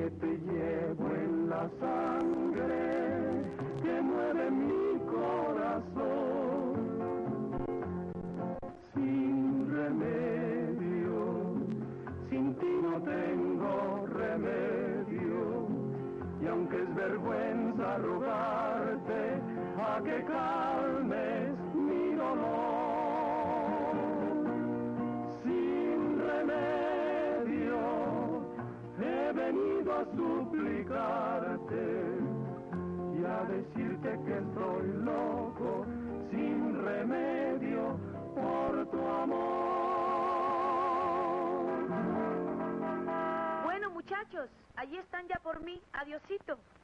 que te llevo en la sangre, que mueve mi corazón. Sin remedio, sin ti no tengo remedio, y aunque es vergüenza rogarte a que calmes mi dolor, sin remedio he venido a suplicarte y a decirte que estoy loco, sin remedio por tu amor. Bueno, muchachos, allí están ya por mí. Adiosito.